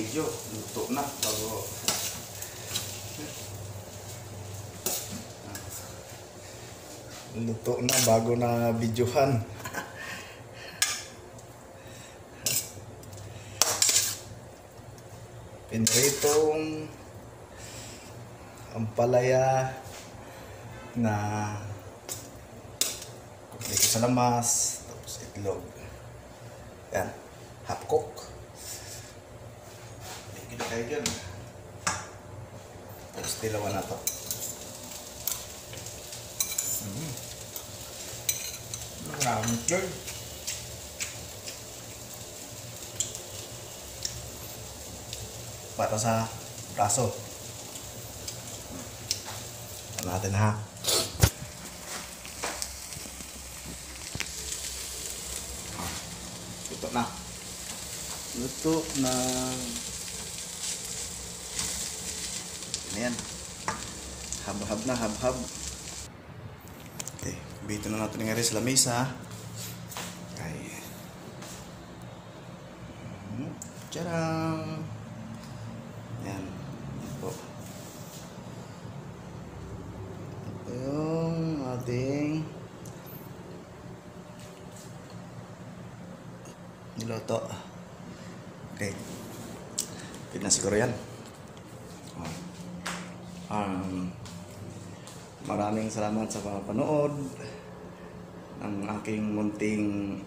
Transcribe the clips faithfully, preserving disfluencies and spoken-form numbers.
video. Luto na bago. Luto na bago na videohan. Pinritong ampalaya na dito sa lamas, tapos itlog. Yan, half cook. Bigyan na kayo dyan. Tapos tilawan na to. Mm. Maraming yun. Para sa braso. Ano natin ha? Luto na. Luto na. Ayan. Hab-hab na, hab-hab. Okay, bito na natin nga rin sa lamesa. Okay. Tcharam! Yan. Ito. Ito yung ating niluto. Okay. Pwede na siguro yan. Um, maraming salamat sa panonood ng aking munting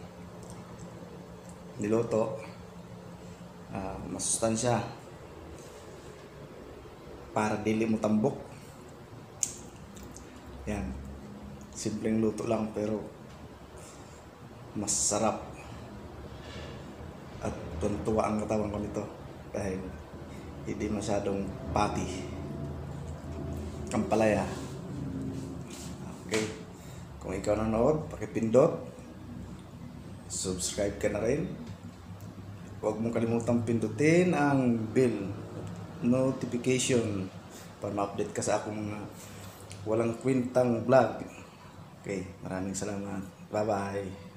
niluto. Uh, masustansya para dili mo tambok. Yan. Simpleng luto lang pero mas sarap. At tuntua ang katawan ko nito dahil hindi masyadong pati. Kampalaya. Okay. Kung ikaw nanood, pakipindot. Subscribe ka na rin. Huwag mong kalimutang pindutin ang bell notification para ma-update ka sa akong mga walang kwentang vlog. Okay, maraming salamat. Bye-bye.